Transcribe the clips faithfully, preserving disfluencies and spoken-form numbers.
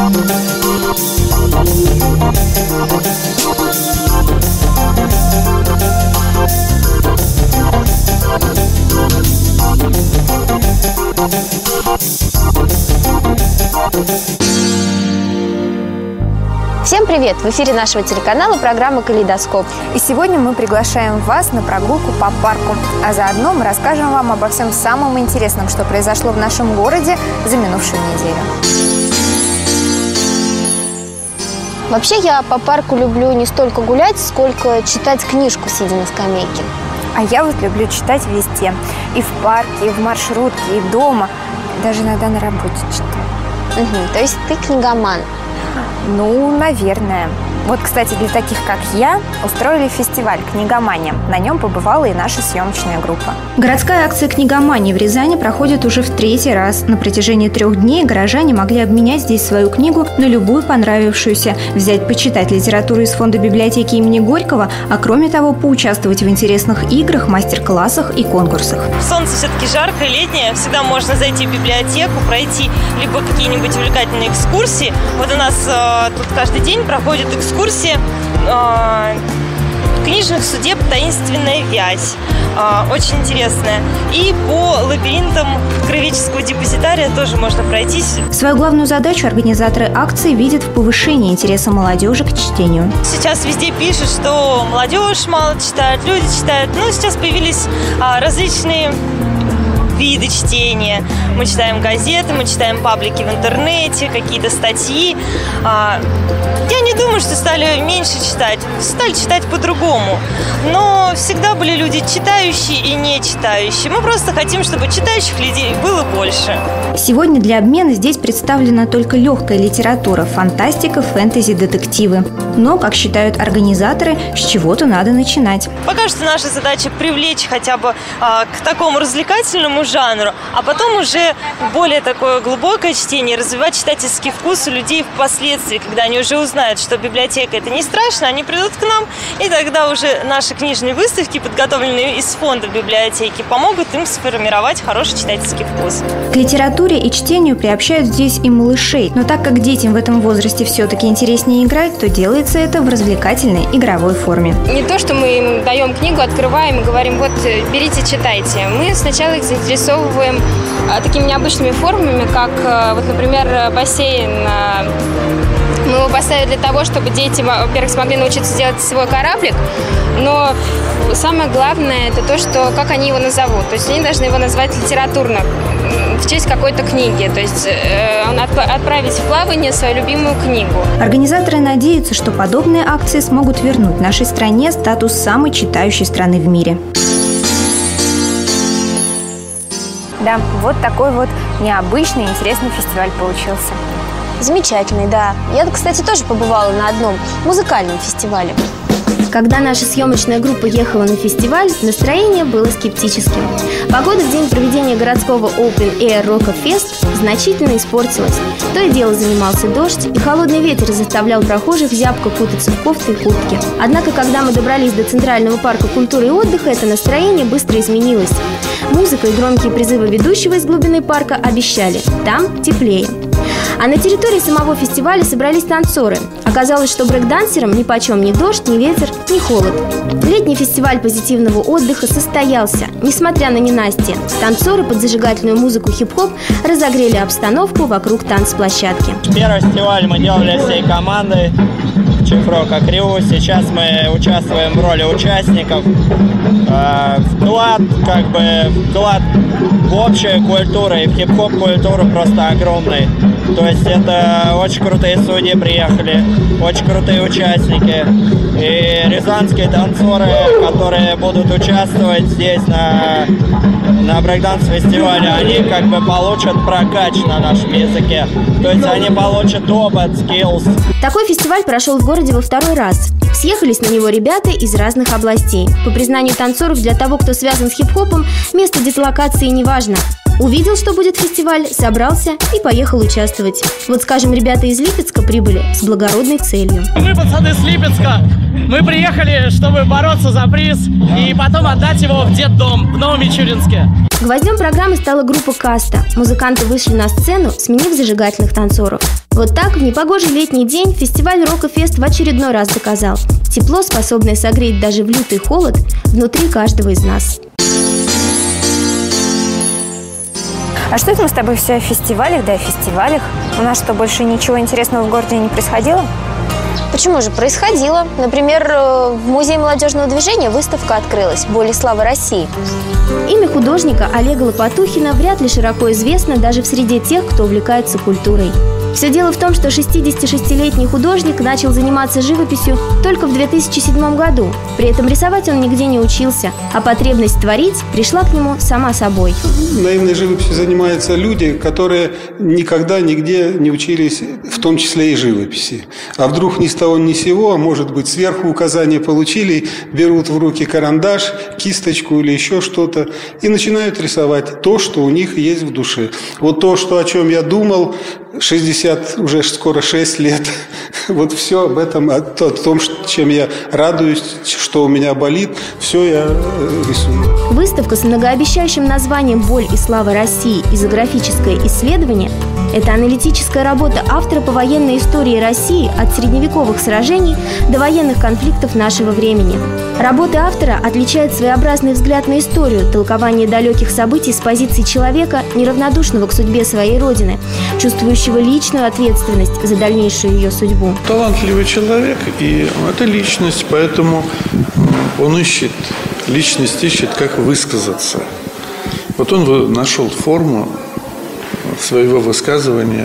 Всем привет! В эфире нашего телеканала программа «Калейдоскоп». И сегодня мы приглашаем вас на прогулку по парку. А заодно мы расскажем вам обо всем самом интересном, что произошло в нашем городе за минувшую неделю. Вообще я по парку люблю не столько гулять, сколько читать книжку, сидя на скамейке. А я вот люблю читать везде. И в парке, и в маршрутке, и дома. Даже иногда на работе читаю. Угу, то есть ты книгоман? Ну, наверное. Вот, кстати, для таких, как я, устроили фестиваль «Книгомания». На нем побывала и наша съемочная группа. Городская акция «Книгомания» в Рязани проходит уже в третий раз. На протяжении трех дней горожане могли обменять здесь свою книгу на любую понравившуюся, взять почитать литературу из фонда библиотеки имени Горького, а кроме того, поучаствовать в интересных играх, мастер-классах и конкурсах. Солнце все-таки жаркое, летнее. Всегда можно зайти в библиотеку, пройти либо какие-нибудь увлекательные экскурсии. Вот у нас э, тут каждый день проходят экскурсии. Экскурсии э, книжных судеб «Таинственная вязь». Э, очень интересная. И по лабиринтам Кровеческого депозитария тоже можно пройтись. Свою главную задачу организаторы акции видят в повышении интереса молодежи к чтению. Сейчас везде пишут, что молодежь мало читает, люди читают. Ну, сейчас появились э, различные виды чтения. Мы читаем газеты, мы читаем паблики в интернете, какие-то статьи. Я не думаю, что стали меньше читать. Стали читать по-другому. Но всегда были люди читающие и не читающие. Мы просто хотим, чтобы читающих людей было больше. Сегодня для обмена здесь представлена только легкая литература, фантастика, фэнтези, детективы. Но, как считают организаторы, с чего-то надо начинать. Пока что наша задача привлечь хотя бы а, к такому развлекательному жанру, а потом уже более такое глубокое чтение, развивать читательский вкус у людей впоследствии, когда они уже узнают, что библиотека — это не страшно, они придут к нам, и тогда уже наши книжные выставки, подготовленные из фонда библиотеки, помогут им сформировать хороший читательский вкус. К литературе и чтению приобщают здесь и малышей, но так как детям в этом возрасте все-таки интереснее играть, то делается это в развлекательной игровой форме. Не то, что мы им даем книгу, открываем и говорим: вот, берите, читайте. Мы сначала их заинтересовываем такими необычными формами, как, вот, например, бассейн. Мы его поставили для того, чтобы дети, во-первых, смогли научиться делать свой кораблик, но самое главное — это то, что как они его назовут. То есть они должны его назвать литературно, в честь какой-то книги, то есть э, отправить в плавание свою любимую книгу. Организаторы надеются, что подобные акции смогут вернуть нашей стране статус самой читающей страны в мире. Да, вот такой вот необычный, интересный фестиваль получился. Замечательный, да. Я, кстати, тоже побывала на одном музыкальном фестивале. Когда наша съемочная группа ехала на фестиваль, настроение было скептическим. Погода в день проведения городского Open Air Rock Fest значительно испортилась. То и дело занимался дождь, и холодный ветер заставлял прохожих зябко кутаться в кофты и куртки. Однако, когда мы добрались до Центрального парка культуры и отдыха, это настроение быстро изменилось. Музыка и громкие призывы ведущего из глубины парка обещали – там теплее. А на территории самого фестиваля собрались танцоры. Оказалось, что брэк-дансерам нипочем ни дождь, ни ветер, ни холод. Летний фестиваль позитивного отдыха состоялся. Несмотря на ненастье, танцоры под зажигательную музыку хип-хоп разогрели обстановку вокруг танцплощадки. Первый фестиваль мы делали всей командой Чифрока Крю. Сейчас мы участвуем в роли участников. Вклад, как бы, вклад в общую культуру и в хип-хоп культуру просто огромный. То есть это очень крутые судьи приехали, очень крутые участники. И рязанские танцоры, которые будут участвовать здесь на, на брейк-данс-фестивале, они как бы получат прокач на нашем языке. То есть они получат опыт, skills. Такой фестиваль прошел в городе во второй раз. Съехались на него ребята из разных областей. По признанию танцоров, для того, кто связан с хип-хопом, место дислокации не важно. Увидел, что будет фестиваль, собрался и поехал участвовать. Вот, скажем, ребята из Липецка прибыли с благородной целью. Мы, пацаны с Липецка, мы приехали, чтобы бороться за приз и потом отдать его в детдом в Новомичуринске. Гвоздем программы стала группа «Каста». Музыканты вышли на сцену, сменив зажигательных танцоров. Вот так в непогожий летний день фестиваль Рокофест в очередной раз доказал: тепло, способное согреть даже в лютый холод, внутри каждого из нас. А что это мы с тобой все о фестивалях, да о фестивалях? У нас что, больше ничего интересного в городе не происходило? Почему же? Происходило. Например, в Музее молодежного движения выставка открылась «Боль и слава России». Имя художника Олега Лопатухина вряд ли широко известно даже в среде тех, кто увлекается культурой. Все дело в том, что шестидесятишестилетний художник начал заниматься живописью только в две тысячи седьмом году. При этом рисовать он нигде не учился, а потребность творить пришла к нему сама собой. Наивной живописью занимаются люди, которые никогда нигде не учились, в том числе и живописи. А вдруг ни с того ни с сего, а может быть сверху указания получили, берут в руки карандаш, кисточку или еще что-то и начинают рисовать то, что у них есть в душе. Вот то, что, о чем я думал шестьдесят, уже скоро шесть лет. Вот все об этом, о том, чем я радуюсь, что у меня болит, все я рисую. Выставка с многообещающим названием «Боль и слава России. Изографическое исследование» – это аналитическая работа автора по военной истории России от средневековых сражений до военных конфликтов нашего времени. Работы автора отличают своеобразный взгляд на историю, толкование далеких событий с позиции человека, неравнодушного к судьбе своей родины, чувствующего личную ответственность за дальнейшую ее судьбу. Талантливый человек, и это личность, поэтому он ищет, личность ищет, как высказаться. Вот он нашел форму своего высказывания,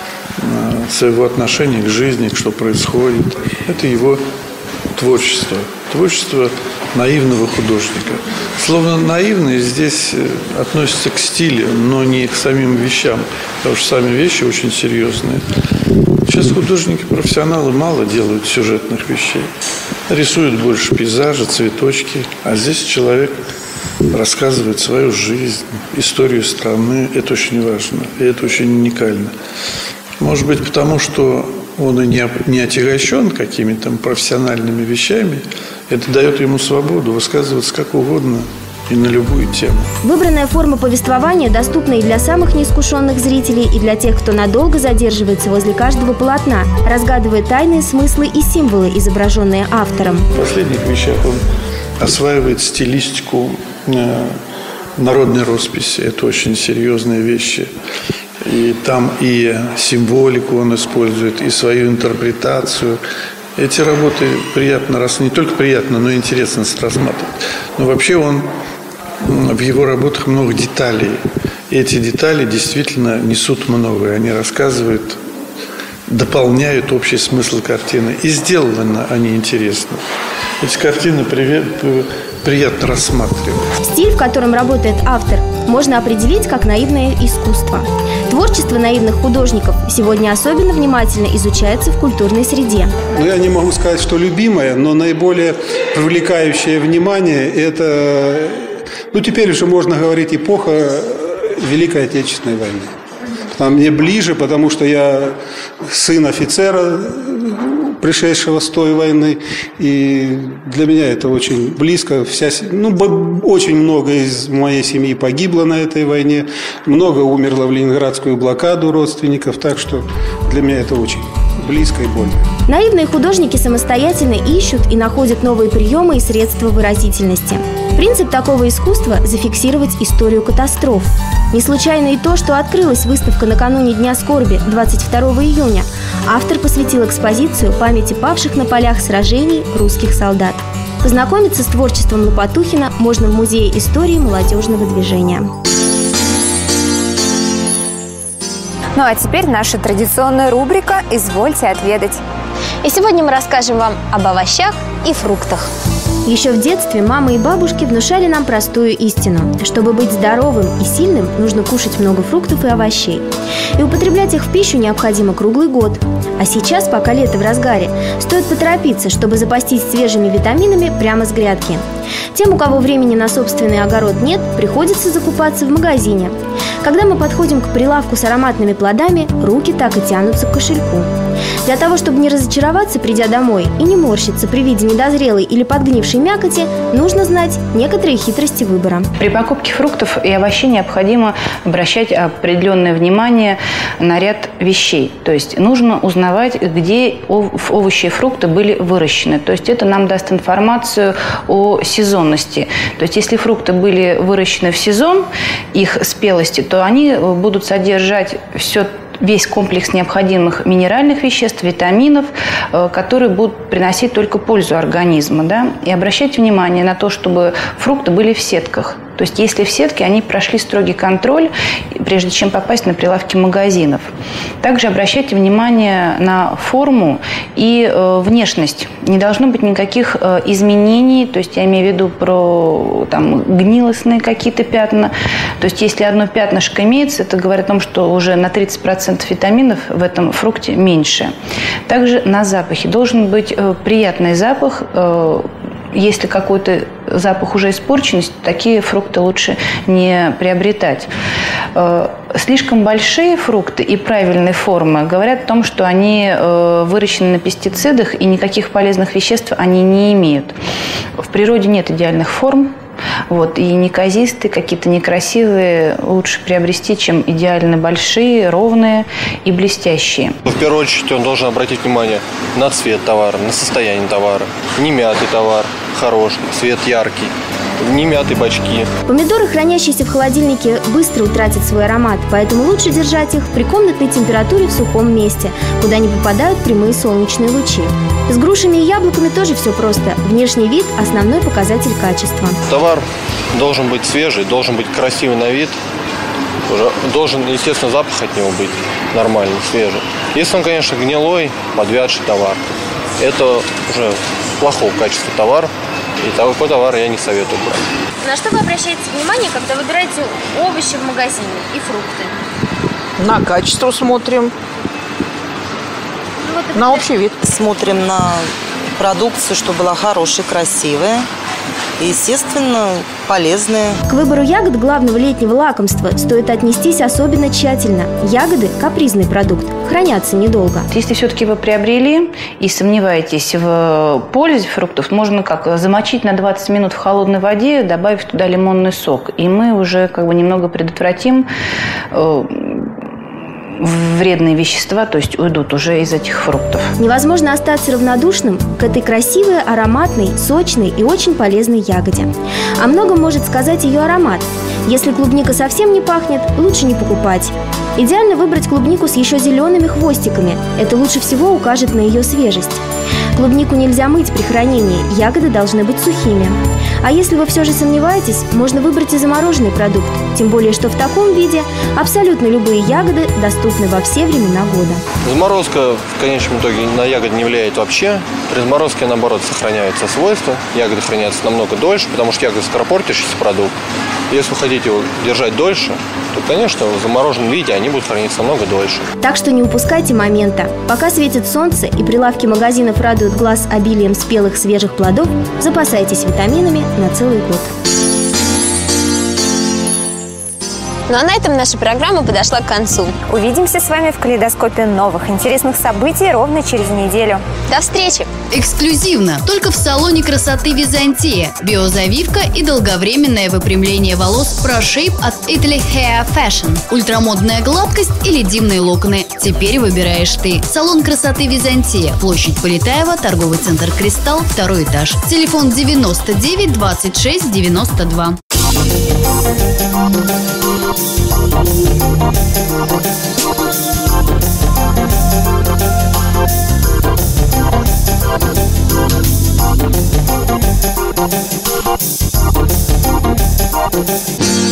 своего отношения к жизни, к что происходит. Это его творчество. Творчество наивного художника. Словно наивный здесь относится к стилю, но не к самим вещам, потому что сами вещи очень серьезные. Сейчас художники, профессионалы мало делают сюжетных вещей. Рисуют больше пейзажи, цветочки. А здесь человек рассказывает свою жизнь, историю страны. Это очень важно, и это очень уникально. Может быть, потому что он и не отягощен какими-то профессиональными вещами. Это дает ему свободу высказываться как угодно и на любую тему. Выбранная форма повествования доступна и для самых неискушенных зрителей, и для тех, кто надолго задерживается возле каждого полотна, разгадывая тайные смыслы и символы, изображенные автором. В последних вещах он осваивает стилистику народной росписи. Это очень серьезные вещи. И там и символику он использует, и свою интерпретацию. Эти работы приятно, раз не только приятно, но и интересно рассматривать. Но вообще он, в его работах много деталей. И эти детали действительно несут многое. Они рассказывают, дополняют общий смысл картины. И сделаны они интересно. Эти картины приятно рассматривать. Стиль, в котором работает автор, можно определить как наивное искусство. Творчество наивных художников сегодня особенно внимательно изучается в культурной среде. Ну, я не могу сказать, что любимое, но наиболее привлекающее внимание – это, ну, теперь уже можно говорить, эпоха Великой Отечественной войны. Она мне ближе, потому что я сын офицера, пришедшего с той войны, и для меня это очень близко. Вся, ну, очень много из моей семьи погибло на этой войне, много умерло в ленинградскую блокаду родственников, так что для меня это очень близко и больно. Наивные художники самостоятельно ищут и находят новые приемы и средства выразительности. Принцип такого искусства – зафиксировать историю катастроф. Не случайно и то, что открылась выставка накануне Дня скорби двадцать второго июня. Автор посвятил экспозицию памяти павших на полях сражений русских солдат. Познакомиться с творчеством Лопатухина можно в Музее истории молодежного движения. Ну а теперь наша традиционная рубрика «Извольте отведать». И сегодня мы расскажем вам об овощах и фруктах. Еще в детстве мамы и бабушки внушали нам простую истину. Чтобы быть здоровым и сильным, нужно кушать много фруктов и овощей. И употреблять их в пищу необходимо круглый год. А сейчас, пока лето в разгаре, стоит поторопиться, чтобы запастись свежими витаминами прямо с грядки. Тем, у кого времени на собственный огород нет, приходится закупаться в магазине. Когда мы подходим к прилавку с ароматными плодами, руки так и тянутся к кошельку. Для того, чтобы не разочароваться, придя домой, и не морщиться при виде недозрелой или подгнившей хорошей мякоти, нужно знать некоторые хитрости выбора. При покупке фруктов и овощей необходимо обращать определенное внимание на ряд вещей. То есть нужно узнавать, где овощи и фрукты были выращены. То есть это нам даст информацию о сезонности. То есть если фрукты были выращены в сезон, их спелости, то они будут содержать все весь комплекс необходимых минеральных веществ, витаминов, которые будут приносить только пользу организму. Да? И обращайте внимание на то, чтобы фрукты были в сетках. То есть если в сетке, они прошли строгий контроль, прежде чем попасть на прилавки магазинов. Также обращайте внимание на форму и э, внешность. Не должно быть никаких э, изменений, то есть я имею в виду про там, гнилостные какие-то пятна. То есть если одно пятнышко имеется, это говорит о том, что уже на тридцать процентов витаминов в этом фрукте меньше. Также на запахе. Должен быть э, приятный запах. Э, Если какой-то запах уже испорченности, такие фрукты лучше не приобретать. Слишком большие фрукты и правильной формы говорят о том, что они выращены на пестицидах и никаких полезных веществ они не имеют. В природе нет идеальных форм. Вот, и неказистые, какие-то некрасивые лучше приобрести, чем идеально большие, ровные и блестящие. В первую очередь он должен обратить внимание на цвет товара, на состояние товара. Не мятый товар, хороший, цвет яркий. Не мятые бачки. Помидоры, хранящиеся в холодильнике, быстро утратят свой аромат, поэтому лучше держать их при комнатной температуре в сухом месте, куда не попадают прямые солнечные лучи. С грушами и яблоками тоже все просто. Внешний вид – основной показатель качества. Товар должен быть свежий, должен быть красивый на вид. Должен, естественно, запах от него быть нормальный, свежий. Если он, конечно, гнилой, подвядший товар, это уже плохого качества товар. И такой товар я не советую брать. На что вы обращаете внимание, когда выбираете овощи в магазине и фрукты? На качество смотрим. Ну, вот это... На общий вид. Смотрим на продукцию, чтобы была хорошая, красивая. И, естественно, полезные. К выбору ягод главного летнего лакомства стоит отнестись особенно тщательно. Ягоды – капризный продукт, хранятся недолго. Если все-таки вы приобрели и сомневаетесь в пользе фруктов, можно как замочить на двадцать минут в холодной воде, добавив туда лимонный сок. И мы уже как бы немного предотвратим э, вредные вещества, то есть уйдут уже из этих фруктов. Невозможно остаться равнодушным к этой красивой, ароматной, сочной и очень полезной ягоде. О многом может сказать ее аромат. Если клубника совсем не пахнет, лучше не покупать. Идеально выбрать клубнику с еще зелеными хвостиками. Это лучше всего укажет на ее свежесть. Клубнику нельзя мыть при хранении, ягоды должны быть сухими. А если вы все же сомневаетесь, можно выбрать и замороженный продукт. Тем более, что в таком виде абсолютно любые ягоды доступны во все времена года. Заморозка в конечном итоге на ягоды не влияет вообще. При заморозке, наоборот, сохраняются свойства. Ягоды хранятся намного дольше, потому что ягода скоропортящийся продукт. Если вы хотите его держать дольше, то, конечно, в замороженном виде они будут храниться намного дольше. Так что не упускайте момента. Пока светит солнце и прилавки магазинов радуют глаз обилием спелых свежих плодов, запасайтесь витаминами на целый год. Ну а на этом наша программа подошла к концу. Увидимся с вами в калейдоскопе новых интересных событий ровно через неделю. До встречи! Эксклюзивно! Только в салоне красоты Византия. Биозавивка и долговременное выпрямление волос ProShape от Italy Hair Fashion. Ультрамодная гладкость или дивные локоны. Теперь выбираешь ты. Салон красоты Византия. Площадь Полетаева, торговый центр Кристалл, второй этаж. Телефон девяносто девять двадцать шесть девяносто два. We'll be right back.